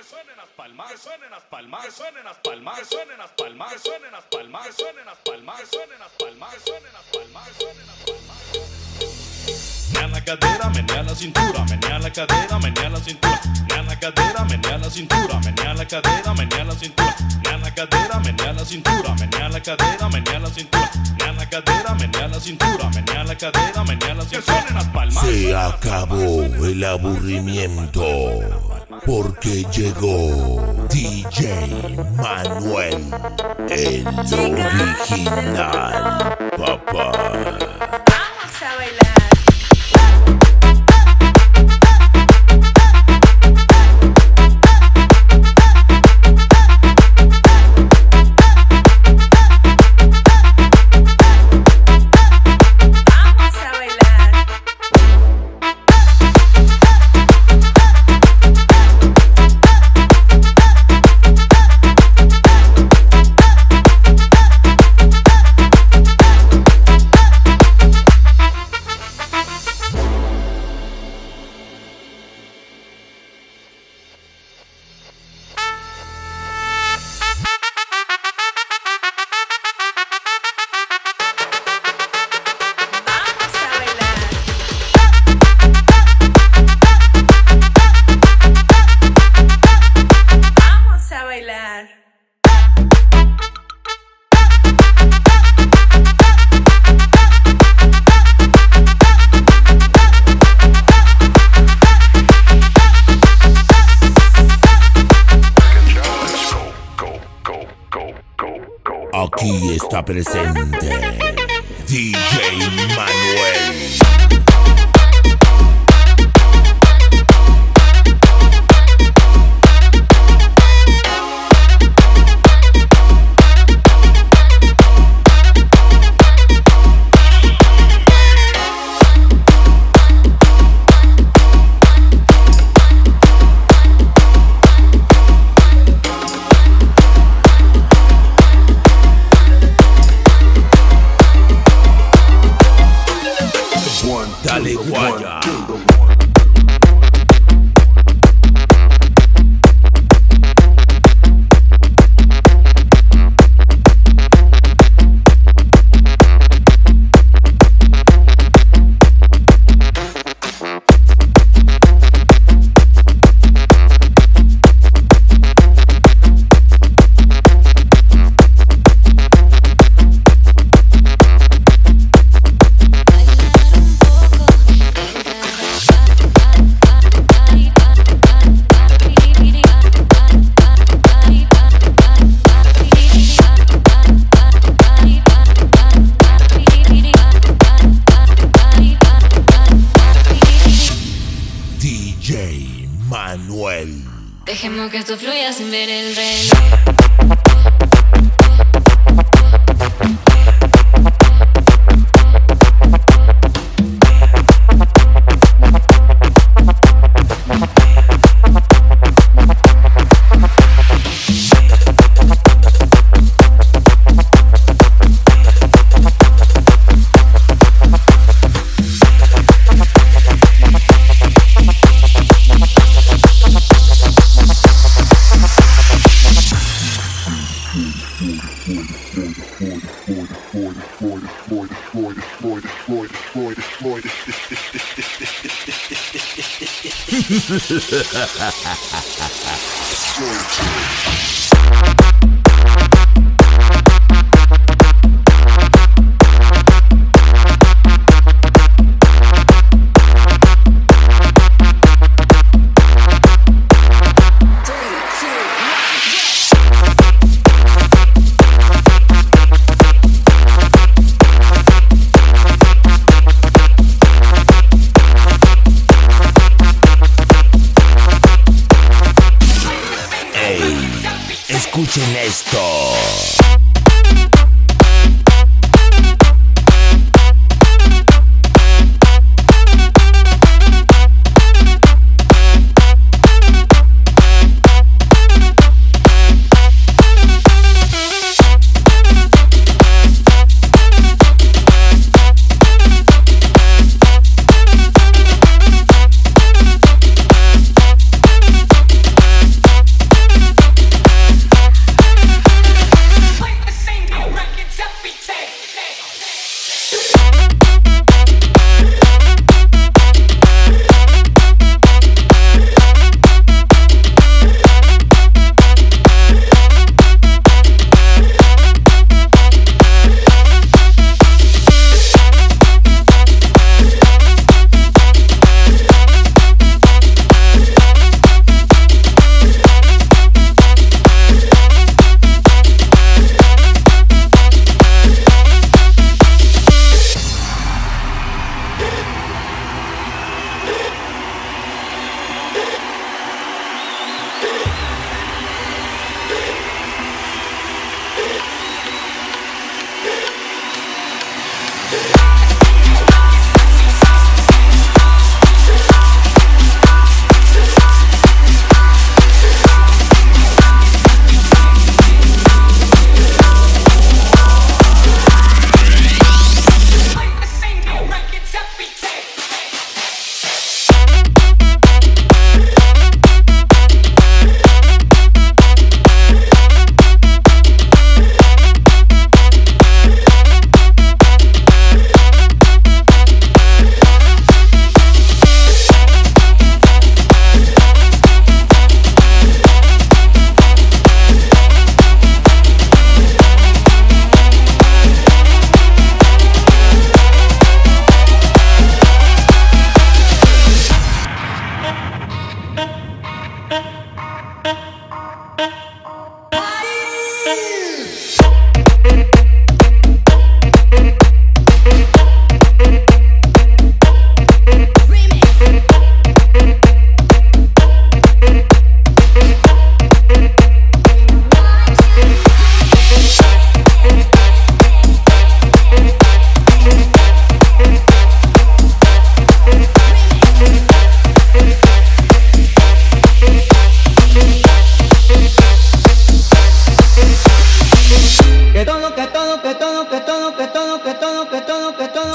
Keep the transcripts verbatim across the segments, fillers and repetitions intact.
suenen las palmas, que suenen las palmas, que suenen las palmas, que suenen las palmas, que suenen las palmas, que suenen las palmas, que suenen las palmas, que suenen las palmas, que suenen las palmas. Menea la cadera, menea la cintura, menea la cadera, menea la cintura, menea la cadera, menea la cintura, menea la cadera, menea la cintura, menea la cadera, menea la cintura, menea la cadera, menea la cintura, menea la cadera, menea la cintura, menea la cadera, menea la cintura. Que suenen las palmas. Se acabó el aburrimiento porque llegó D J Manuel, el original, papá. Vamos a bailar. Aquí está presente D J Manuel. Dale guaya. Manuel. Dejemos que esto fluya sin ver el reloj. Escuchen esto.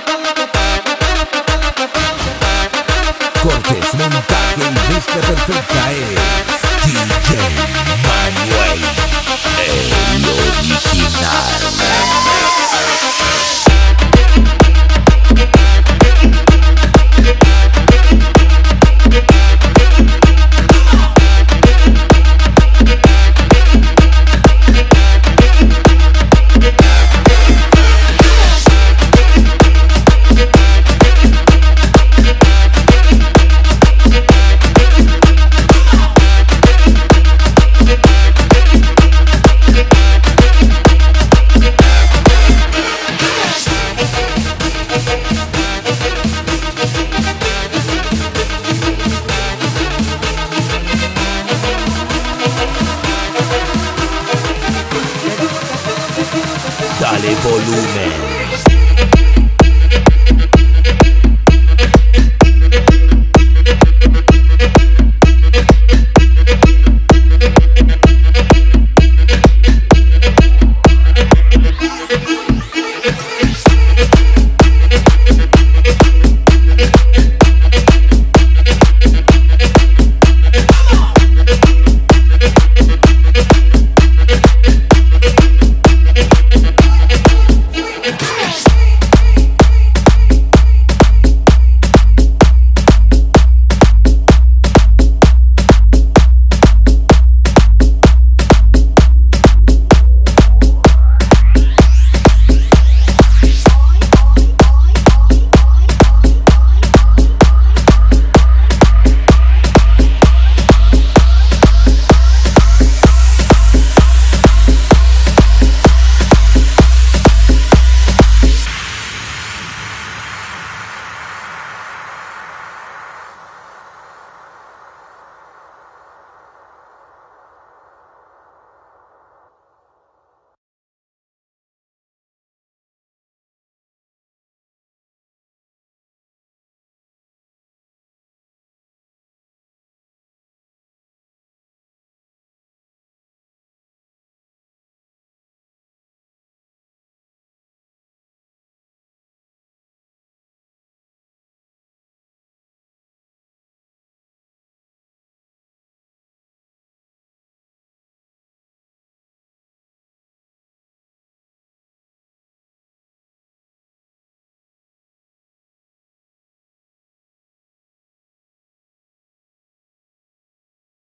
Cortes, montaje y mezcla perfecta es D J Manuel, el original. Dale volumen.